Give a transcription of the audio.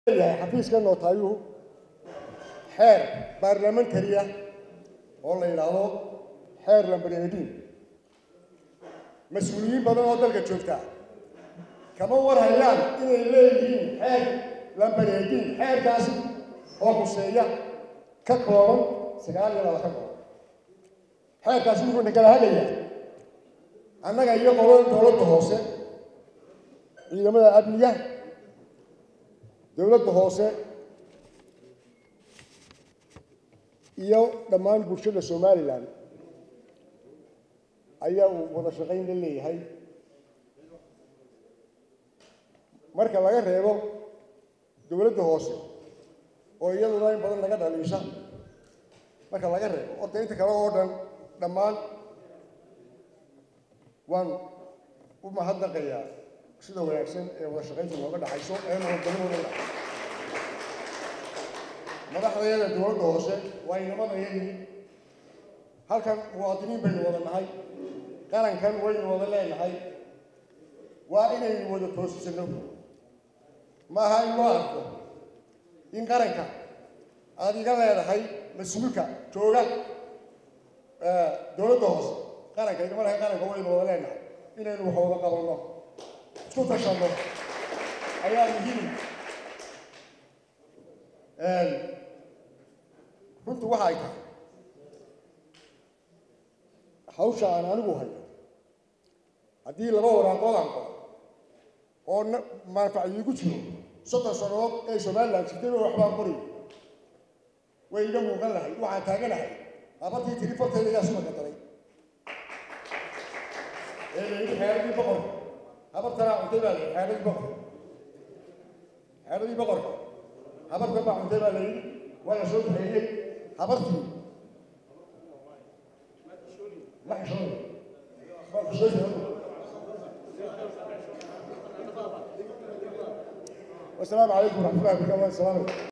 حفيز كان نوتايو حير برلمانتريا والله يلاهو حير لمبريدين مسؤولين بدن ودلك جوجتا كما ورهيان إنay leeyihiin حير لمبريدين حير كاسي oo quseeya ka kooban 9 حير كاسي wuxuu naga hadlaya annaga iyo dowladda hoose ciidamada amniga dowladda hoose iyo dhammaan bulshada Soomaaliland ayaa wada shaqayn leeyahay marka laga reebo dowladda hoose oo iyaduna in badan laga dhaliisha marka laga reebo oo inta kale oo dhan dhammaan waan u mahadnaqayaa sida wanaagsan ee wada shaqaynta looga dhaxayso ee nabadgelyada madaxda dowladda hoose waa inamadayeen halkan muwaadiniin baynu wada nahay qarankan waynu wada leenahay waa inaynu wada toosisano ma aha in loo arko in qaranka aad iga leedahay mas'uulka jooga dowladda hoose qaranka igama lahay qaranka waynu wada leenahay inaynu wax wada qabanno isku tashano ayaa muhiim runtu waxa ay tahay hawsha aan anigu hayo haddii laba waraaqood aan qoro oo manfac iigu jiro 3 sanadood ee Soomaaliland sidee waxbaan qoray way iga muuqan lahayd waxaan taaganahay abatii telefoonteeda ayaa soo qadaray ee xeeradii boqor abartana untay baa xeeradii boqor abarta baa untay baa leeyahay waa soo bixiyay abartii ما حشون والسلام عليكم ورحمة الله وبركاته.